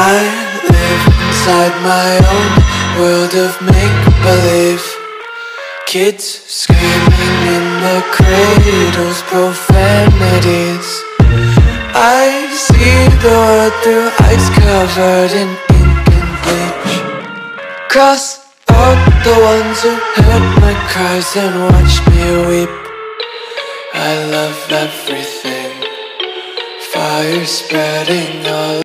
I live inside my own world of make-believe. Kids screaming in their cradles, profanities. I see the world through eyes covered in ink and bleach. Cross out the ones who heard my cries and watched me weep. I love everything, fire spreading all